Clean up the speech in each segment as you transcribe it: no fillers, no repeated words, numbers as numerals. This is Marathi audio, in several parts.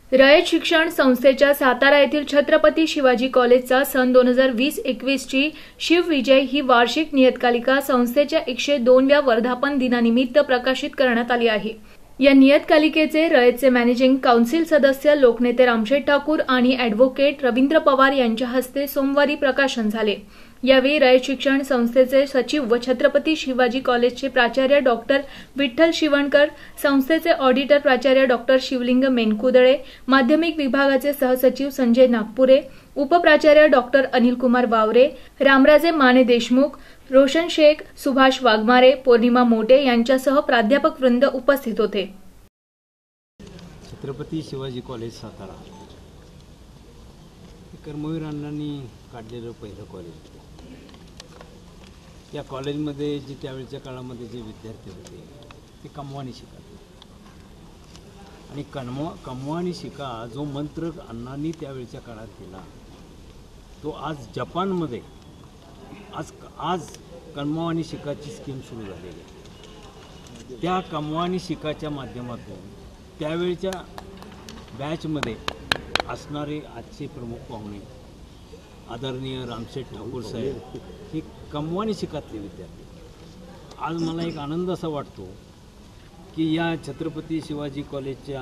रयत शिक्षण संस्थेच्या सातारा येथील छत्रपती शिवाजी कॉलेजचा सन 2020-21 ची शिवविजय ही वार्षिक नियतकालिका संस्थेच्या 102व्या वर्धापन दिनानिमित्त प्रकाशित करण्यात आली आहे। या नियतकालिकेचे रयतचे मॅनेजिंग काउन्सिल सदस्य लोकनेते रामशेठ ठाकूर आणि ॲडव्होकेट रवींद्र पवार यांच्या हस्ते सोमवारी प्रकाशन झाले। यावेळी रयत शिक्षण संस्थेचे सचिव व छत्रपती शिवाजी कॉलेजचे प्राचार्य डॉक्टर विठ्ठल शिवणकर, संस्थेचे ऑडिटर प्राचार्य डॉक्टर शिवलिंग मेनकुदळे, माध्यमिक विभागाचे सहसचिव संजय नागपुरे, उपप्राचार्य डॉक्टर अनिल कुमार वावरे, रामराजे माने देशमुख, रोशन शेख, सुभाष वाघमारे, पौर्णिमा मोटे यांच्यासह प्राध्यापक वृंद उपस्थित होते। छत्रपती शिवाजी कॉलेज सातारा कर्मवीर अण्णांनी काढलेलं पहिलं कॉलेज। या कॉलेजमध्ये जे त्यावेळच्या काळामध्ये जे विद्यार्थी होते ते कमवा आणि शिका, आणि कमवा आणि शिका जो मंत्र अण्णांनी त्यावेळच्या काळात दिला तो आज जपानमध्ये आज कमवा आणि शिकाची स्कीम सुरू झालेली आहे। त्या कमवा आणि शिकाच्या माध्यमातून त्यावेळच्या बॅचमध्ये असणारे आजचे प्रमुख पाहुणे आदरणीय रामशेठ ठाकूर साहेब हे कमवा आणि शिकातले विद्यार्थी। आज मला एक आनंद असा वाटतो की या छत्रपती शिवाजी कॉलेजच्या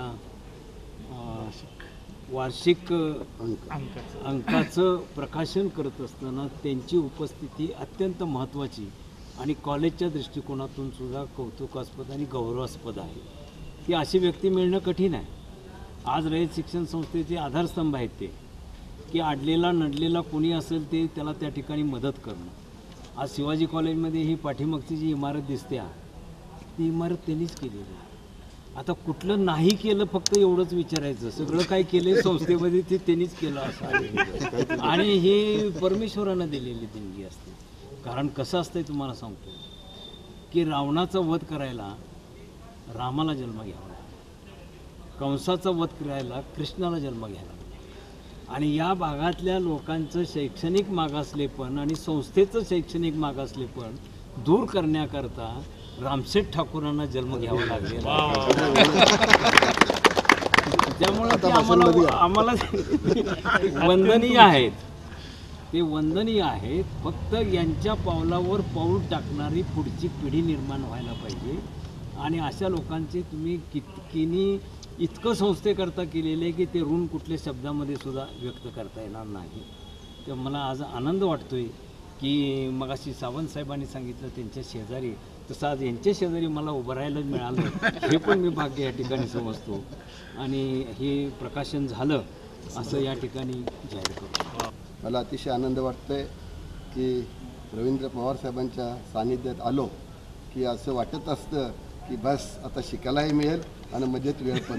वार्षिक अंकाचं प्रकाशन करत असताना त्यांची उपस्थिती अत्यंत महत्त्वाची आणि कॉलेजच्या दृष्टिकोनातून सुद्धा कौतुकास्पद आणि गौरवास्पद आहे। ती अशी व्यक्ती मिळणं कठीण आहे। आज रयत शिक्षण संस्थेचे आधारस्तंभ आहेत ते, की अडलेला नडलेला कोणी असेल ते त्याला त्या ठिकाणी मदत करणं। आज शिवाजी कॉलेजमध्ये ही पाठीमागची जी इमारत दिसते ती इमारत त्यांनीच केलेली आहे। आता कुठलं नाही केलं फक्त एवढंच विचारायचं, सगळं काय केलं संस्थेमध्ये ते त्यांनीच केलं असं आहे। आणि ही परमेश्वरानं दिलेली देणगी असते। कारण कसं असतंय तुम्हाला सांगतो की रावणाचा वध करायला रामाला जन्म घ्यावा, कंसाचा वध करायला कृष्णाला जन्म घ्यायला, आणि या भागातल्या लोकांचं शैक्षणिक मागासलेपण आणि संस्थेचं शैक्षणिक मागासलेपण दूर करण्याकरता रामशेठ ठाकूरांना जन्म घ्यावा लागलेला। त्यामुळे आम्हाला वंदनीय आहेत, ते वंदनीय आहेत। फक्त यांच्या पावलावर पाऊल टाकणारी पुढची पिढी निर्माण व्हायला पाहिजे, आणि अशा लोकांचे तुम्ही कितकिनी इतकं संस्थेकरता केलेले की ते ऋण कुठल्या शब्दामध्ये सुद्धा व्यक्त करता येणार नाही। तर मला आज आनंद वाटतोय की मगाशी सावंत साहेबांनी सांगितलं त्यांच्या शेजारी, तसं आज यांच्या शेजारी मला उभं राहायला मिळालं हे पण मी भाग्य या ठिकाणी समजतो, आणि हे प्रकाशन झालं असं या ठिकाणी जाहीर करतो। मला अतिशय आनंद वाटतोय की रवींद्र पवार साहेबांच्या सानिध्यात आलो की असं वाटत असतं की बस आता शिकायलाही मिळेल आणि मजेत वेळ पण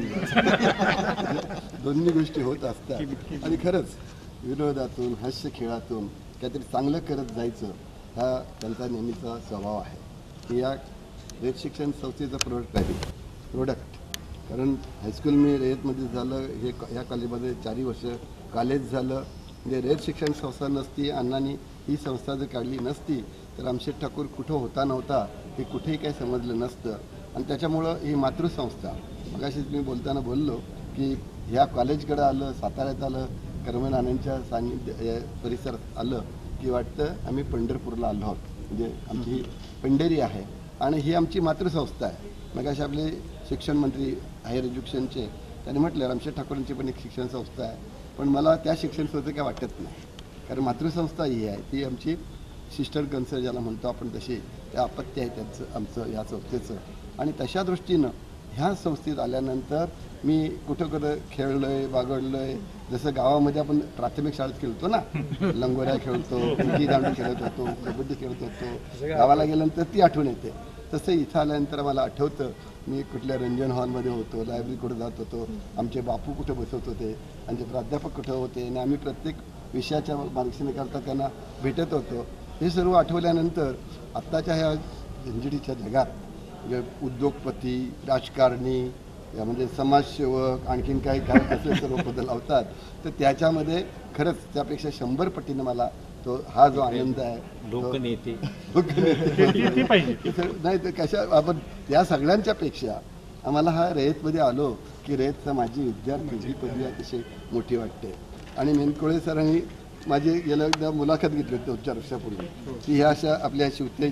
दोन्ही गोष्टी होत असतात। आणि खरंच विनोदातून हास्य खेळातून काहीतरी चांगलं करत जायचं हा त्यांचा नेहमीचा स्वभाव आहे। की या रयत शिक्षण संस्थेचं प्रोडक्ट कारण हायस्कूल मी रयतमध्ये झालं, हे या कॉलेजमध्ये 4 वर्ष कॉलेज झालं। म्हणजे रयत शिक्षण संस्था नसती, अण्णांनी ही संस्था जर काढली नसती तर रामशेठ ठाकूर कुठं होता नव्हता हे कुठेही काही समजलं नसतं। आणि त्याच्यामुळं ही मातृसंस्था, मगाशीच मी बोलताना बोललो की ह्या कॉलेजकडं आलं, साताऱ्यात आलं, कर्मवीर अण्णांच्या सानिध्य परिसरात आलं की वाटतं आम्ही पंढरपूरला आलो आहोत। म्हणजे आमची ही पंढरी आहे आणि ही आमची मातृसंस्था आहे। मगाशी आपले शिक्षण मंत्री हायर एज्युकेशनचे त्यांनी म्हटलं रामशेठ ठाकूरांची पण एक शिक्षण संस्था आहे, पण मला त्या शिक्षण संस्थेचं काय वाटत नाही, कारण मातृसंस्था ही आहे ती आमची सिस्टर कन्सर्न ज्याला म्हणतो आपण, तशी त्या अपत्य आहे त्यांचं आमचं या संस्थेचं। आणि तशा दृष्टीनं ह्या संस्थेत आल्यानंतर मी कुठं खेळलो आहे, बागडलो आहे। जसं गावामध्ये आपण प्राथमिक शाळेत खेळतो ना, लंगोऱ्या खेळतो, उंची दांडू खेळत होतो, कबड्डी खेळत होतो, गावाला गेल्यानंतर ती आठवण येते। तसं इथं आल्यानंतर मला आठवतं मी कुठल्या रंजन हॉलमध्ये होतो, लायब्ररी कुठं जात होतो, आमचे बापू कुठं बसवत होते, आमचे प्राध्यापक कुठं होते, आणि आम्ही प्रत्येक विषयाच्या मार्गदर्शनाकरता त्यांना भेटत होतो। हे सर्व आठवल्यानंतर आत्ताच्या ह्या झंझटीच्या जगात उद्योगपती, राजकारणी, म्हणजे समाजसेवक, आणखीन काही असे सर्व पद लावतात, तर त्याच्यामध्ये खरंच त्यापेक्षा 100 पटीनं मला तो हा जो आनंद आहे, लोकनेते नाही तर कशा आपण त्या सगळ्यांच्या पेक्षा आम्हाला हा रयतमध्ये आलो की रयतचा माझी विद्यार्थी ही पदवी अतिशय मोठी वाटते. आणि मेनकोळे सरांनी माझी गेल्या एकदा मुलाखत घेतली होती 2-4 वर्षापूर्वी, की ह्या अशा आपल्या शिवतेज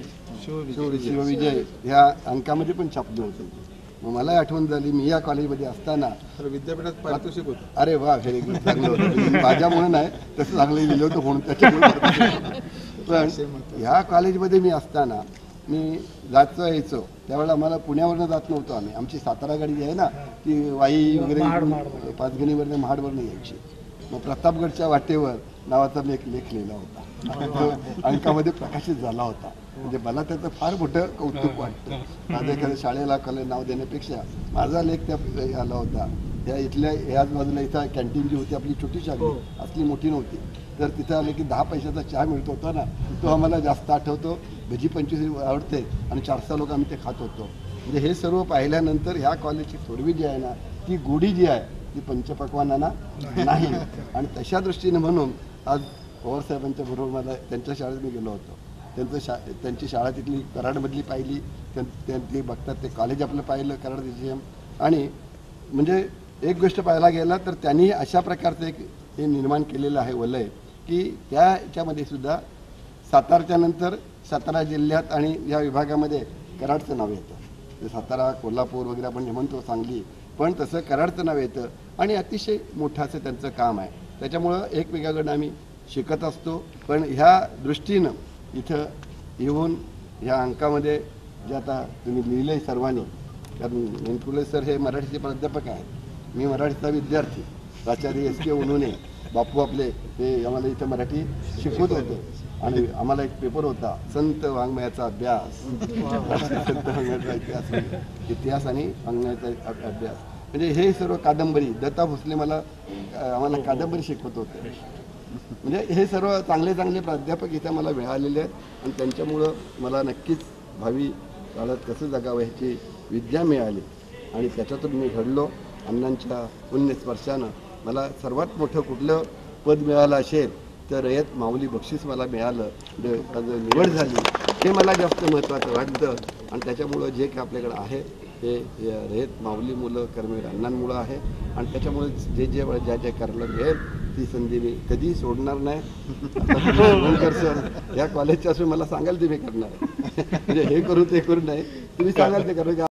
शिवविजय ह्या अंकामध्ये पण छापली होती. मग मला आठवण झाली, मी या कॉलेजमध्ये असताना विद्यापीठात पारितोषिक होतं. अरे वा, व्हेरी गुड, चांगलं होतं. माझ्यामुळे नाही, तसं चांगलं लिहिलं होतं म्हणून त्याच्यामुळे. पण ह्या कॉलेजमध्ये मी असताना मी जायचो यायचो त्यावेळेला आम्हाला पुण्यावरनं जात नव्हतो आम्ही. आमची सातारा गाडी जी आहे ना ती वाई वगैरे पाचगणीवरनं महाडवरनं यायची. मग प्रतापगडच्या वाटेवर नावाचा मी एक लेख लिहिला होता, तो अंकामध्ये प्रकाशित झाला होता. म्हणजे मला त्याचं फार मोठं कौतुक वाटतं. माझ्या एखाद्या शाळेला कॉलेज नाव देण्यापेक्षा माझा लेख त्या आला होता. त्या इथल्या याच बाजूला इथं कॅन्टीन जी होती आपली छोटी शाळा असली मोठी नव्हती, तर तिथं आले की 10 पैशाचा चहा मिळत होता ना, तो आम्हाला जास्त आठवतो. भजी 25 आवडते आणि 400 लोक आम्ही ते खात होतो. म्हणजे हे सर्व पाहिल्यानंतर ह्या कॉलेजची थोडवी जी आहे ना, ती गोडी जी आहे ती पंचपक्वान्नांना नाही. आणि तशा दृष्टीने म्हणून आज पवारसाहेबांच्या बरोबर मला त्यांच्या शाळेत मी गेलो होतो. त्यांची शाळा तिथली कराडमधली पाहिली, त्यांनी बघतात ते कॉलेज आपलं पाहिलं कराड DGM. आणि म्हणजे एक गोष्ट पाहायला गेला तर त्यांनी अशा प्रकारचं एक हे निर्माण केलेलं आहे वलय, की त्या याच्यामध्ये सुद्धा सातारच्या नंतर सातारा जिल्ह्यात आणि या विभागामध्ये कराडचं नाव येतं. ते सातारा कोल्हापूर वगैरे आपण म्हणतो सांगली, पण तसं कराडचं नाव येतं. आणि अतिशय मोठं असं त्यांचं काम आहे. त्याच्यामुळं एकमेकाकडनं आम्ही शिकत असतो. पण ह्या दृष्टीनं इथं येऊन ह्या अंकामध्ये जे आता तुम्ही लिहिलं आहे सर्वांनी, कारण मेनकुले सर हे मराठीचे प्राध्यापक आहेत, मी मराठीचा विद्यार्थी, प्राचार्य SK उन्होने बापू आपले हे आम्हाला इथं मराठी शिकवत होते. आणि आम्हाला एक पेपर होता संत वाङ्मयाचा अभ्यास, संत वाङ्मयाचा इतिहास आणि वाङ्मयाचा अभ्यास. म्हणजे हे सर्व कादंबरी दत्ता भोसले आम्हाला कादंबरी शिकवत होते. म्हणजे हे सर्व चांगले चांगले प्राध्यापक इथे मला मिळालेले आहेत. आणि त्यांच्यामुळं मला नक्कीच भावी काळात कसं जगावं ह्याची विद्या मिळाली. आणि त्याच्यातून मी घडलो. अण्णांच्या पुण्यस्पर्शानं मला सर्वात मोठं कुठलं पद मिळालं असेल तर रयत माऊली बक्षीस मला मिळालं, निवड झाली, हे मला जास्त महत्त्वाचं वाटतं. आणि त्याच्यामुळं जे काही आपल्याकडं आहे हे रयत माऊली मुलं कर्मवीर अण्णांमुळं आहे. आणि त्याच्यामुळे जे ज्या करायला मिळेल ती संधी मी कधी सोडणार नाही. सर या कॉलेजच्या असून मला सांगाल ते मी करणार, म्हणजे हे करू ते करू नाही, तुम्ही सांगाल ते करू.